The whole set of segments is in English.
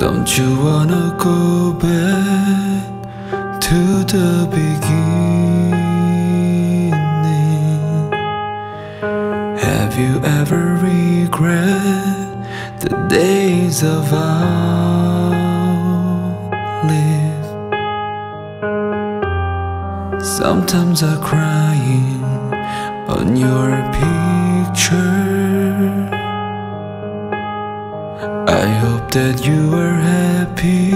Don't you wanna go back to the beginning? Have you ever regret the days of our life? Sometimes I'm crying on your picture. I hope that you are happy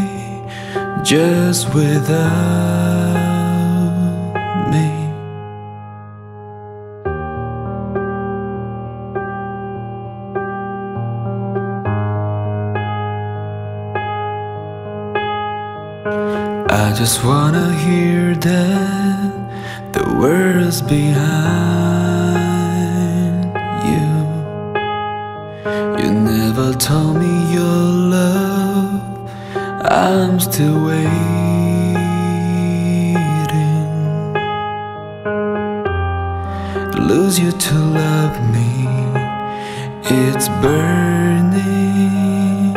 just without me. I just wanna hear that the words behind you. You never told me your love, I'm still waiting. Lose you to love me, it's burning.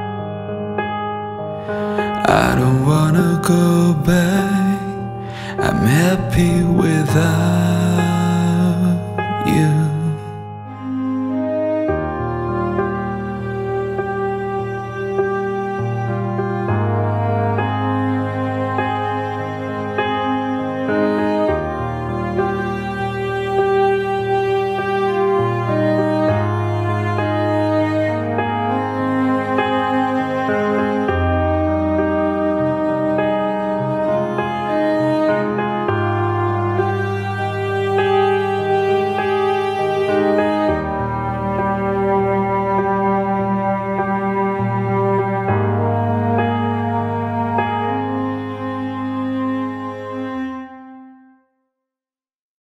I don't wanna go back, I'm happy without you.